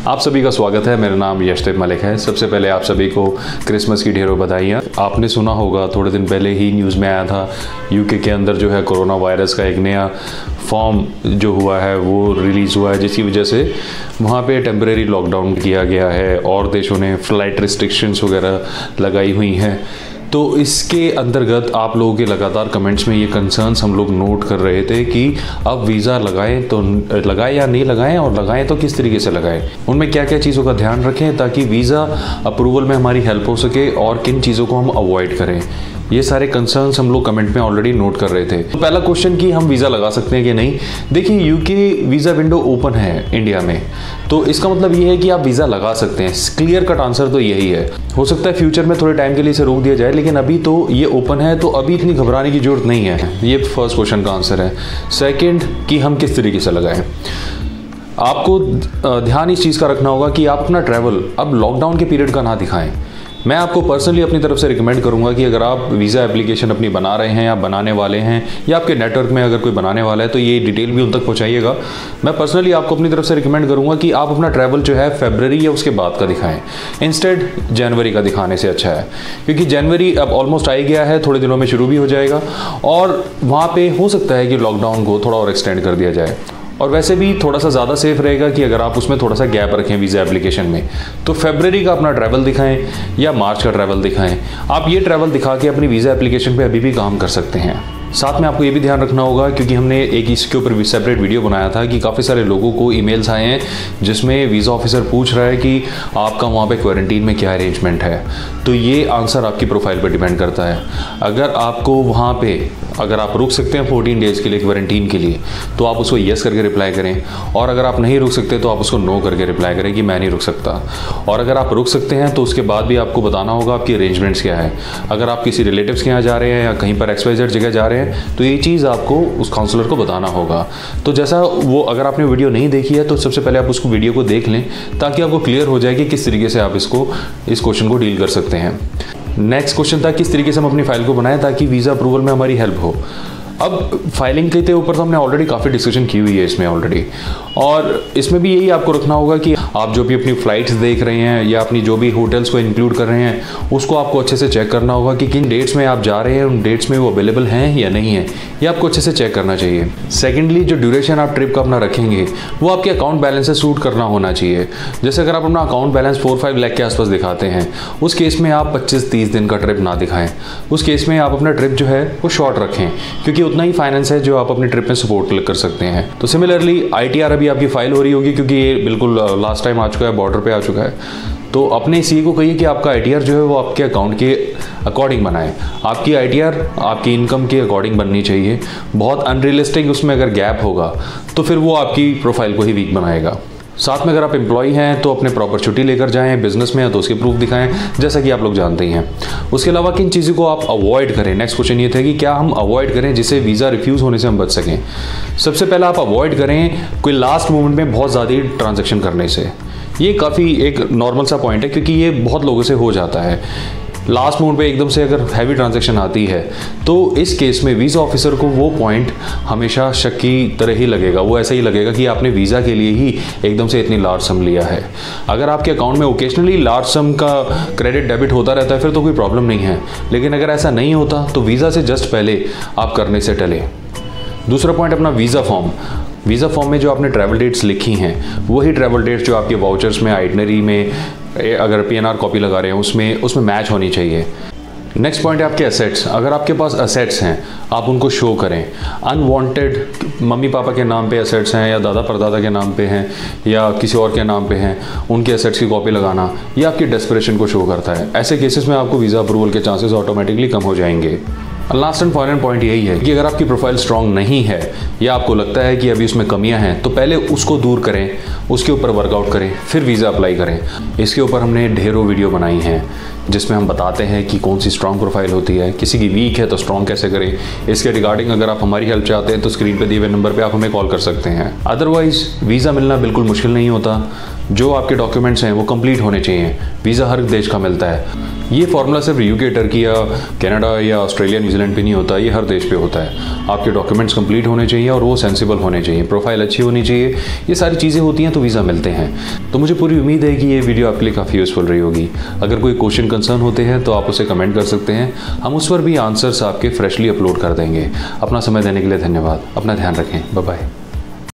आप सभी का स्वागत है। मेरा नाम यशदेव मलिक है। सबसे पहले आप सभी को क्रिसमस की ढेरों बधाइयाँ। आपने सुना होगा थोड़े दिन पहले ही न्यूज़ में आया था यूके के अंदर जो है कोरोना वायरस का एक नया फॉर्म जो हुआ है वो रिलीज़ हुआ है, जिसकी वजह से वहाँ पे टेम्परेरी लॉकडाउन किया गया है और देशों ने फ्लाइट रिस्ट्रिक्शंस वगैरह लगाई हुई हैं। तो इसके अंतर्गत आप लोगों के लगातार कमेंट्स में ये कंसर्न्स हम लोग नोट कर रहे थे कि अब वीज़ा लगाएं तो लगाएं या नहीं लगाएं, और लगाएं तो किस तरीके से लगाएं, उनमें क्या क्या चीज़ों का ध्यान रखें ताकि वीज़ा अप्रूवल में हमारी हेल्प हो सके और किन चीज़ों को हम अवॉइड करें। ये सारे कंसर्न्स हम लोग कमेंट में ऑलरेडी नोट कर रहे थे। तो पहला क्वेश्चन कि हम वीज़ा लगा सकते हैं कि नहीं। देखिए, यूके वीज़ा विंडो ओपन है इंडिया में, तो इसका मतलब ये है कि आप वीज़ा लगा सकते हैं। क्लियर कट आंसर तो यही है। हो सकता है फ्यूचर में थोड़े टाइम के लिए इसे रोक दिया जाए, लेकिन अभी तो ये ओपन है, तो अभी इतनी घबराने की जरूरत नहीं है। ये फर्स्ट क्वेश्चन का आंसर है। सेकेंड कि हम किस तरीके से लगाएं। आपको ध्यान इस चीज़ का रखना होगा कि आप अपना ट्रैवल अब लॉकडाउन के पीरियड का ना दिखाएं। मैं आपको पर्सनली अपनी तरफ से रिकमेंड करूंगा कि अगर आप वीज़ा एप्लीकेशन अपनी बना रहे हैं या बनाने वाले हैं या आपके नेटवर्क में अगर कोई बनाने वाला है तो ये डिटेल भी उन तक पहुंचाइएगा। मैं पर्सनली आपको अपनी तरफ से रिकमेंड करूंगा कि आप अपना ट्रैवल जो है फरवरी या उसके बाद का दिखाएं, इंस्टेड जनवरी का दिखाने से अच्छा है, क्योंकि जनवरी अब ऑलमोस्ट आ ही गया है, थोड़े दिनों में शुरू भी हो जाएगा और वहाँ पर हो सकता है कि लॉकडाउन को थोड़ा और एक्सटेंड कर दिया जाए। और वैसे भी थोड़ा सा ज़्यादा सेफ रहेगा कि अगर आप उसमें थोड़ा सा गैप रखें वीज़ा एप्लीकेशन में, तो फरवरी का अपना ट्रैवल दिखाएं या मार्च का ट्रैवल दिखाएं। आप ये ट्रैवल दिखा के अपनी वीज़ा एप्लीकेशन पे अभी भी काम कर सकते हैं। साथ में आपको ये भी ध्यान रखना होगा, क्योंकि हमने एक इसके ऊपर भी सेपरेट वीडियो बनाया था कि काफ़ी सारे लोगों को ईमेल्स आए हैं जिसमें वीज़ा ऑफिसर पूछ रहा है कि आपका वहाँ पे क्वारंटीन में क्या अरेंजमेंट है। तो ये आंसर आपकी प्रोफाइल पर डिपेंड करता है। अगर आपको वहाँ पे अगर आप रुक सकते हैं 14 डेज़ के लिए क्वारंटीन के लिए, तो आप उसको येस करके रिप्लाई करें, और अगर आप नहीं रुक सकते तो आप उसको नो करके रिप्लाई करें कि मैं नहीं रुक सकता। और अगर आप रुक सकते हैं तो उसके बाद भी आपको बताना होगा आपकी अरेंजमेंट्स क्या है। अगर आप किसी रिलेटिव्स के यहाँ जा रहे हैं या कहीं पर XYZ जगह जा रहे हैं तो ये चीज़ आपको उस काउंसलर को बताना होगा। तो जैसा वो, अगर आपने वीडियो नहीं देखी है तो सबसे पहले आप उसको वीडियो को देख लें ताकि आपको क्लियर हो जाए कि किस तरीके से आप इस क्वेश्चन को डील कर सकते हैं। नेक्स्ट क्वेश्चन था किस तरीके से हम अपनी फाइल को बनाएं ताकि वीज़ा अप्रूवल में हमारी हेल्प हो। अब फाइलिंग के ऊपर तो हमने ऑलरेडी काफ़ी डिस्कशन की हुई है इसमें ऑलरेडी, और इसमें भी यही आपको रखना होगा कि आप जो भी अपनी फ़्लाइट्स देख रहे हैं या अपनी जो भी होटल्स को इंक्लूड कर रहे हैं उसको आपको अच्छे से चेक करना होगा कि किन डेट्स में आप जा रहे हैं, उन डेट्स में वो अवेलेबल हैं या नहीं है, ये आपको अच्छे से चेक करना चाहिए। सेकेंडली, जो ड्यूरेशन आप ट्रिप का अपना रखेंगे वो आपके अकाउंट बैलेंस से सूट करना होना चाहिए। जैसे अगर आप अपना अकाउंट बैलेंस 4-5 लाख के आसपास दिखाते हैं, उस केस में आप 25-30 दिन का ट्रिप ना दिखाएं। उस केस में आप अपना ट्रिप जो है वो शॉर्ट रखें, क्योंकि उतना ही फाइनेंस है जो आप अपनी ट्रिप में सपोर्ट कर सकते हैं। तो सिमिलरली ITR अभी आपकी फाइल हो रही होगी, क्योंकि ये बिल्कुल लास्ट टाइम आ चुका है, बॉर्डर पे आ चुका है। तो अपने सीए को कहिए कि आपका ITR जो है वो आपके अकाउंट के अकॉर्डिंग बनाएं। आपकी ITR आपकी इनकम के अकॉर्डिंग बननी चाहिए। बहुत अनरियलिस्टिक उसमें अगर गैप होगा तो फिर वो आपकी प्रोफाइल को ही वीक बनाएगा। साथ में अगर आप एम्प्लॉई हैं तो अपने प्रॉपर छुट्टी लेकर जाएं, बिजनेस में है तो उसके प्रूफ दिखाएं, जैसा कि आप लोग जानते ही हैं। उसके अलावा किन चीज़ों को आप अवॉइड करें। नेक्स्ट क्वेश्चन ये था कि क्या हम अवॉइड करें जिससे वीज़ा रिफ्यूज़ होने से हम बच सकें। सबसे पहला आप अवॉइड करें कोई लास्ट मोमेंट में बहुत ज़्यादा ट्रांजेक्शन करने से। ये काफ़ी एक नॉर्मल सा पॉइंट है, क्योंकि ये बहुत लोगों से हो जाता है। लास्ट मोमेंट पे एकदम से अगर हैवी ट्रांजैक्शन आती है तो इस केस में वीज़ा ऑफिसर को वो पॉइंट हमेशा शक की तरह ही लगेगा। वो ऐसा ही लगेगा कि आपने वीज़ा के लिए ही एकदम से इतनी लार्ज सम लिया है। अगर आपके अकाउंट में ओकेजनली लार्ज सम का क्रेडिट डेबिट होता रहता है फिर तो कोई प्रॉब्लम नहीं है, लेकिन अगर ऐसा नहीं होता तो वीज़ा से जस्ट पहले आप करने से टलें। दूसरा पॉइंट अपना वीज़ा फॉर्म। वीज़ा फॉर्म में जो आपने ट्रैवल डेट्स लिखी हैं वही ट्रैवल डेट्स जो आपके वाउचर्स में, आइटनरी में, अगर PNR कॉपी लगा रहे हैं उसमें मैच होनी चाहिए। नेक्स्ट पॉइंट है आपके एसेट्स। अगर आपके पास एसेट्स हैं आप उनको शो करें। अनवांटेड मम्मी पापा के नाम पे एसेट्स हैं या दादा परदादा के नाम पे हैं या किसी और के नाम पे हैं, उनके एसेट्स की कॉपी लगाना ये आपकी डेस्परेशन को शो करता है। ऐसे केसेस में आपको वीज़ा अप्रूवल के चांसेस ऑटोमेटिकली कम हो जाएंगे। लास्ट एंड फाइनल पॉइंट यही है कि अगर आपकी प्रोफाइल स्ट्रांग नहीं है या आपको लगता है कि अभी उसमें कमियां हैं तो पहले उसको दूर करें, उसके ऊपर वर्कआउट करें, फिर वीज़ा अप्लाई करें। इसके ऊपर हमने ढेरों वीडियो बनाई हैं जिसमें हम बताते हैं कि कौन सी स्ट्रॉन्ग प्रोफाइल होती है, किसी की वीक है तो स्ट्रॉन्ग कैसे करें। इसके रिगार्डिंग अगर आप हमारी हेल्प चाहते हैं तो स्क्रीन पे दिए हुए नंबर पे आप हमें कॉल कर सकते हैं। अदरवाइज़ वीज़ा मिलना बिल्कुल मुश्किल नहीं होता। जो आपके डॉक्यूमेंट्स हैं वो कंप्लीट होने चाहिए। वीज़ा हर देश का मिलता है। ये फार्मूला सिर्फ यूके, टर्की या कनाडा या ऑस्ट्रेलिया, न्यूजीलैंड पे नहीं होता, ये हर देश पे होता है। आपके डॉक्यूमेंट्स कंप्लीट होने चाहिए और वो सेंसिबल होने चाहिए, प्रोफाइल अच्छी होनी चाहिए। ये सारी चीज़ें होती हैं तो वीज़ा मिलते हैं। तो मुझे पूरी उम्मीद है कि ये वीडियो आपके लिए काफ़ी यूज़फुल रही होगी। अगर कोई क्वेश्चन कंसर्न होते हैं तो आप उसे कमेंट कर सकते हैं, हम उस पर भी आंसर्स आपके फ्रेशली अपलोड कर देंगे। अपना समय देने के लिए धन्यवाद। अपना ध्यान रखें। Bye bye.